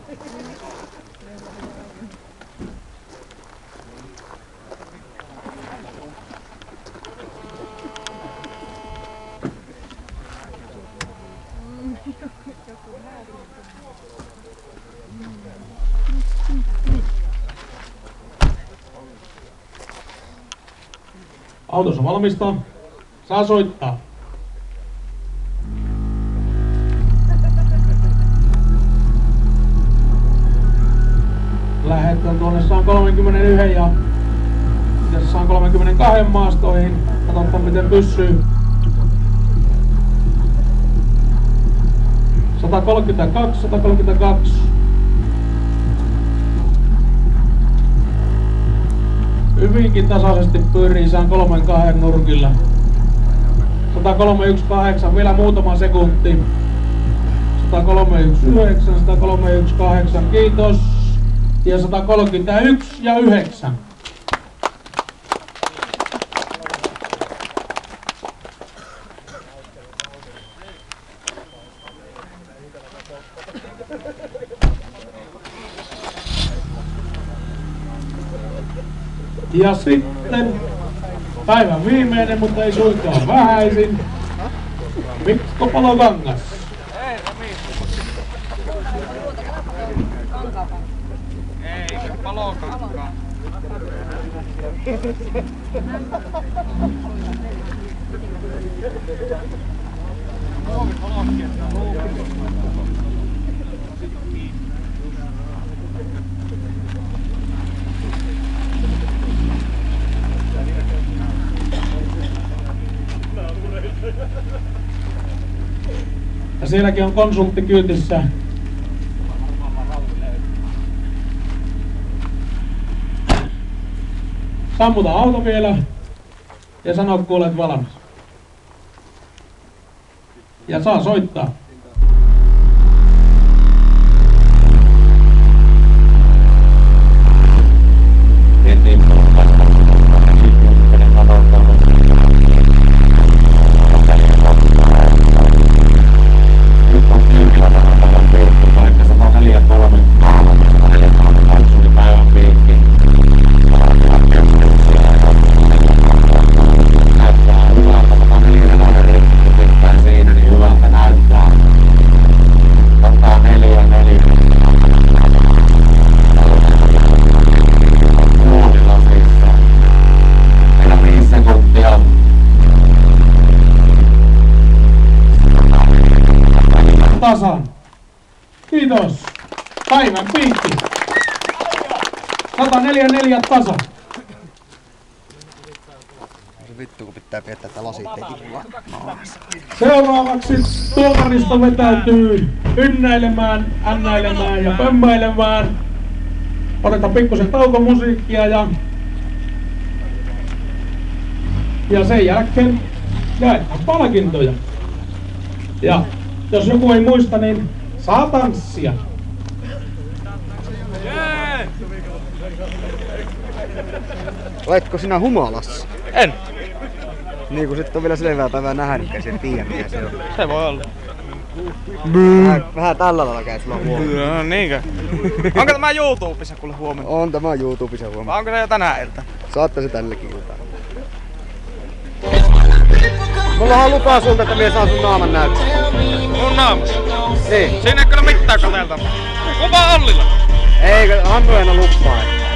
Autossa valmista. Saa soittaa. Lähetään tuonne 131 ja 132 maastoihin. Katsotaan miten pysyy. 132, 132. Hyvinkin tasaisesti pyörii 132 nurkilla. 131.8, vielä muutama sekunti. 131.9, 131.8, kiitos. Ja 131 ja 9. Ja sitten päivän viimeinen, mutta ei suinkaan vähäisin, Mikko Palokangas. Ei, Palokangas. Ja sielläkin on konsultti kyytissä. Sammuta auto vielä ja sano kun olet valmis. Ja saa soittaa. Tasan. Kiitos. Päivän piikki. 144 tasan. Vittu kun pitää piettää tää lasittekin maassa. Seuraavaksi tuomaristo vetäytyy ynnäilemään, ännäilemään ja pömmäilemään. Otetaan pikkusen taukomusiikkia ja sen jälkeen jaetaan palkintoja. Ja jos joku ei muista, niin saa tanssia. Oletko sinä humalassa? En. Niin kun sit on vielä selvää päivää nähnytkään, sen tiedä mikä se on. Se voi olla. Vähän tällä lailla käy sulla huomenna. No niinkö? Onko tämä YouTubessa kuule huomenna? On tämä YouTubessa huomenna. Vai onko se jo tänään ilta? Saatte se tällekin iltaan. Mullahan lupaa sulta, että mies saa sun naaman näyttää. Mun naamas? Niin. Siinä ei kyllä mitään katseltavaa. Kuva Ollilla. Eikö, Hannu ei lupaa.